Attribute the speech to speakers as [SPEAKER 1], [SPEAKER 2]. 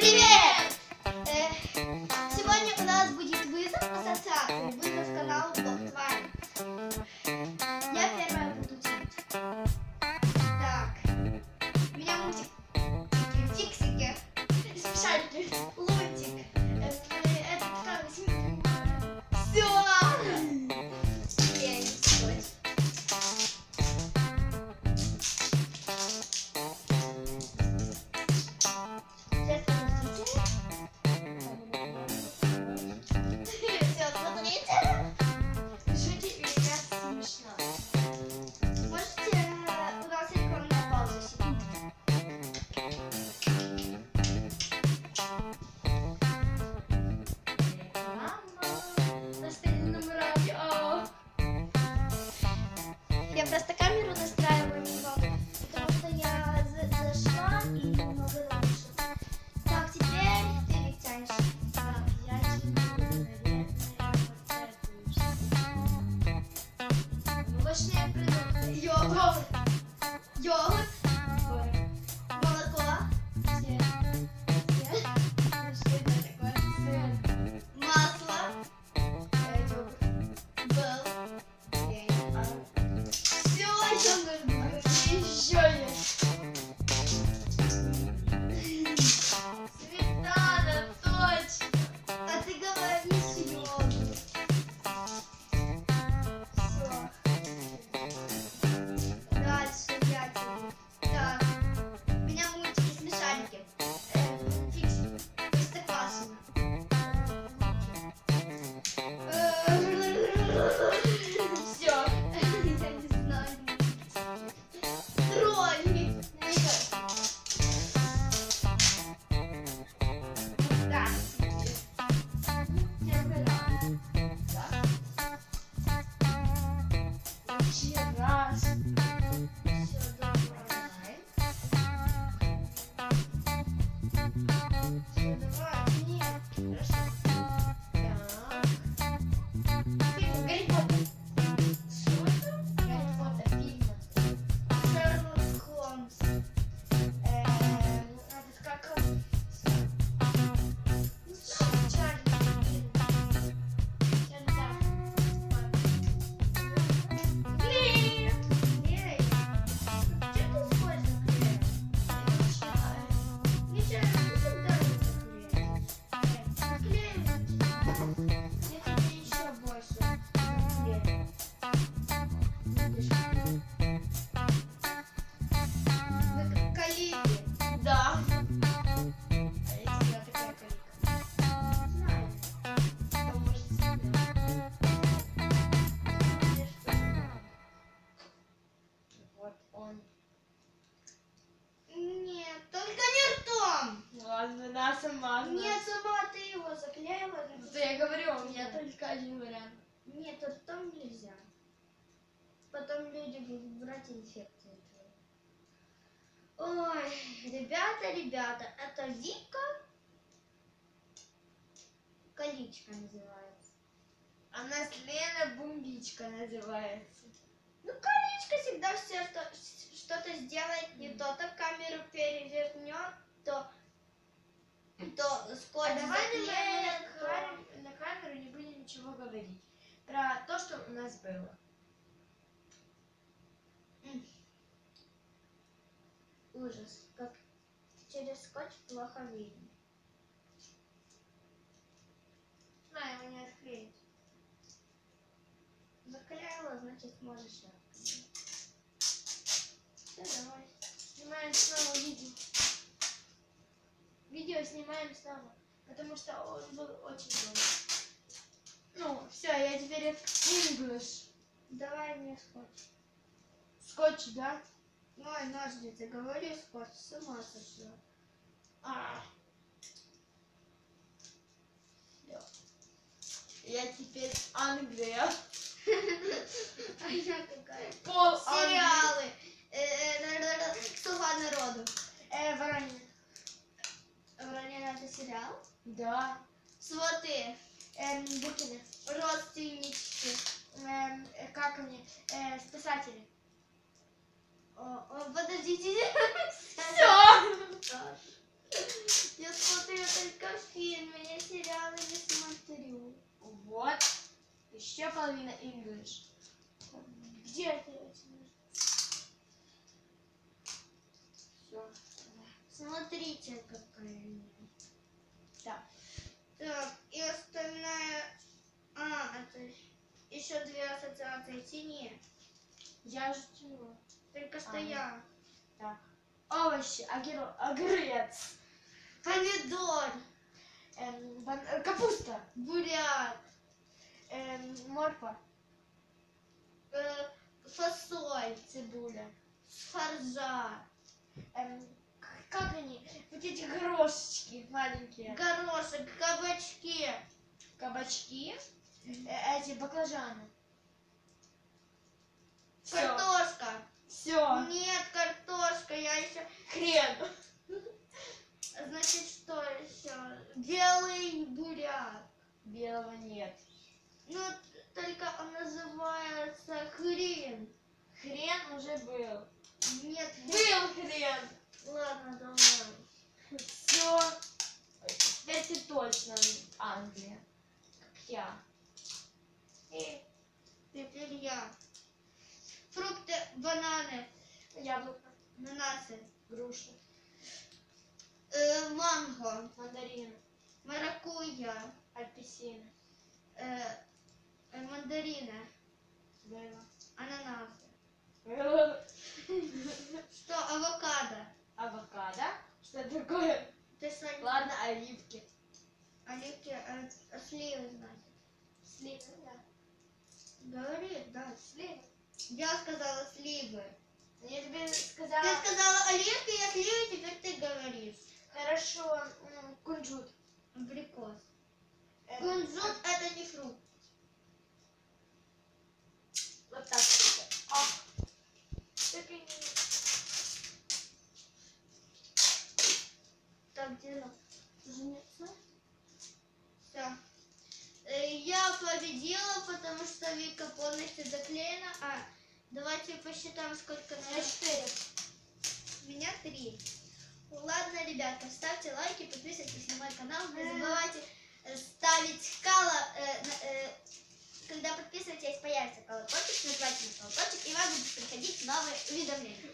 [SPEAKER 1] Привет! Сегодня у нас будет вызов ассоциации, вызов канала Блоктвайн. Я первая буду учить. Так, у меня мультик фиксики, смешарики, лунтик. Это как все. Я не скотч. Я просто камеру настраиваю немного, потому что я зашла и немного лучше. Так, теперь ты летаешь. Так, я тебе, наверное, овощные продукты. Йогурт. Йогурт. Молоко. Масло.
[SPEAKER 2] Ладно, сама.
[SPEAKER 1] Нет, сама ты его заклеила.
[SPEAKER 2] Да я говорю, у меня только один вариант.
[SPEAKER 1] Нет, ртом нельзя. Потом люди будут брать инфекции. Ой, ребята, это Вика. Колечко называется.
[SPEAKER 2] А нас Лена Бумбичка называется.
[SPEAKER 1] Ну, колечко всегда все что-то сделает не то, то камеру перевернет, то скотч
[SPEAKER 2] Давай
[SPEAKER 1] заклеит,
[SPEAKER 2] мы на камеру не будем ничего говорить про то, что у нас было.
[SPEAKER 1] Ужас, как через скотч плохо видно.
[SPEAKER 2] На, его не отклеить.
[SPEAKER 1] Заклеила, значит можешь отклеить.
[SPEAKER 2] Да, давай. Снимаем снова видео. Видео снимаем снова, потому что он был очень долгий. Ну, все, я теперь English.
[SPEAKER 1] Давай мне скотч.
[SPEAKER 2] Скотч, да?
[SPEAKER 1] Ой, ножницы, говорю скотч, с ума сошла.
[SPEAKER 2] Я теперь Англия.
[SPEAKER 1] А я какая?
[SPEAKER 2] Пол
[SPEAKER 1] Сериалы. Слуга народу.
[SPEAKER 2] Воронина.
[SPEAKER 1] Воронина — это сериал?
[SPEAKER 2] Да.
[SPEAKER 1] Сваты.
[SPEAKER 2] Букины.
[SPEAKER 1] Родственнички.
[SPEAKER 2] Как они? Спасатели.
[SPEAKER 1] Подождите.
[SPEAKER 2] Все.
[SPEAKER 1] Я смотрю только фильмы, я сериалы не смотрю.
[SPEAKER 2] Вот. Еще половина English.
[SPEAKER 1] Где ты?
[SPEAKER 2] Все.
[SPEAKER 1] Смотрите, какая у меня.
[SPEAKER 2] Так.
[SPEAKER 1] Так, и остальная... это еще две ассоциации. Тяни.
[SPEAKER 2] Я жду.
[SPEAKER 1] Только что я.
[SPEAKER 2] Так. Овощи. Огурец.
[SPEAKER 1] Помидор.
[SPEAKER 2] Капуста.
[SPEAKER 1] Буряк.
[SPEAKER 2] Морква.
[SPEAKER 1] Фасоль.
[SPEAKER 2] Цибуля.
[SPEAKER 1] Спаржа.
[SPEAKER 2] Как они? Вот эти горошечки маленькие.
[SPEAKER 1] Горошек. Кабачки.
[SPEAKER 2] Кабачки. Эти баклажаны. Все.
[SPEAKER 1] Картошка.
[SPEAKER 2] Все.
[SPEAKER 1] Нет, картошка. Я еще...
[SPEAKER 2] Хрен.
[SPEAKER 1] Значит, что еще? Белый буряк.
[SPEAKER 2] Белого нет.
[SPEAKER 1] Ну, только он называется хрен.
[SPEAKER 2] Хрен уже был.
[SPEAKER 1] Нет,
[SPEAKER 2] Был хрен.
[SPEAKER 1] Ладно, давай.
[SPEAKER 2] Все. Теперь ты точно Англия. Как я.
[SPEAKER 1] И теперь я. Фрукты, бананы,
[SPEAKER 2] Яблоко.
[SPEAKER 1] ананасы,
[SPEAKER 2] Груша.
[SPEAKER 1] манго,
[SPEAKER 2] Мандарин.
[SPEAKER 1] маракуйя,
[SPEAKER 2] Апельсин.
[SPEAKER 1] мандарины,
[SPEAKER 2] Было.
[SPEAKER 1] ананасы.
[SPEAKER 2] Было.
[SPEAKER 1] Что, авокадо?
[SPEAKER 2] Авокадо. Что такое?
[SPEAKER 1] Ты что,
[SPEAKER 2] Ладно, оливки.
[SPEAKER 1] оливки, сливы, значит.
[SPEAKER 2] Сливы, да.
[SPEAKER 1] Говори, да, сливы. Я сказала сливы.
[SPEAKER 2] Я тебе
[SPEAKER 1] Ты
[SPEAKER 2] сказала.
[SPEAKER 1] сказала оливки, я сливы, теперь ты говоришь.
[SPEAKER 2] Хорошо. Кунжут.
[SPEAKER 1] Абрикос. Кунжут это не фрукт.
[SPEAKER 2] Вот так. А. Так и не...
[SPEAKER 1] Так, дело. Все. Я победила, потому что Вика полностью заклеена. Давайте посчитаем, сколько
[SPEAKER 2] У меня 4.
[SPEAKER 1] У меня 3. Ладно, ребята, ставьте лайки, подписывайтесь на мой канал. Не забывайте ставить когда подписываетесь, появится колокольчик, нажимайте на колокольчик, и вам будут приходить новые уведомления.